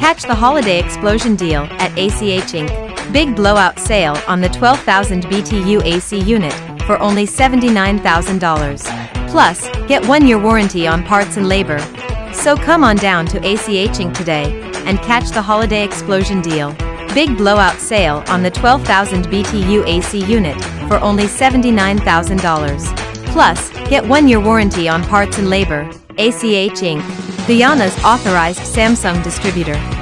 Catch the holiday explosion deal at ACH Inc. Big blowout sale on the 12,000 BTU AC unit for only $79,000. Plus, get 1-year warranty on parts and labor. So come on down to ACH Inc. today and catch the holiday explosion deal. Big blowout sale on the 12,000 BTU AC unit for only $79,000. Plus, get 1-year warranty on parts and labor. ACH Inc., Guyana's authorized Samsung distributor.